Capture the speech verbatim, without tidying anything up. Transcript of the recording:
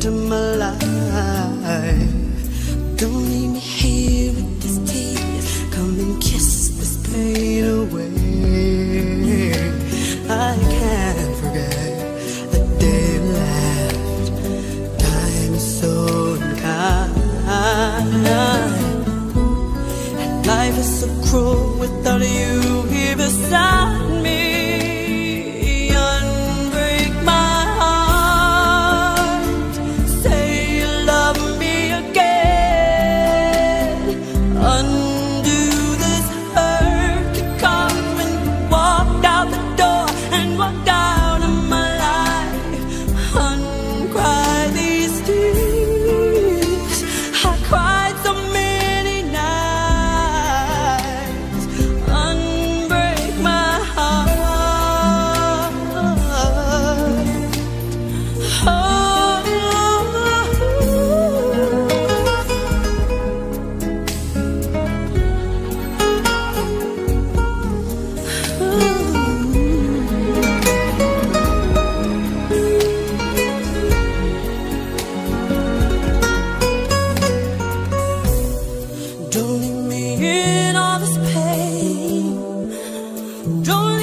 into my life. Don't leave me here with these tears. Come and kiss this pain away. I can't forget the day you left. Time is so unkind, and life is so cruel without you here beside me. Unbreak my heart, say you love me again. Undo this hurt you caused when you walked out the door and walked out of my life. Uncry these tears I cried so many nights. Unbreak my heart. Oh, don't leave me in all this pain. Don't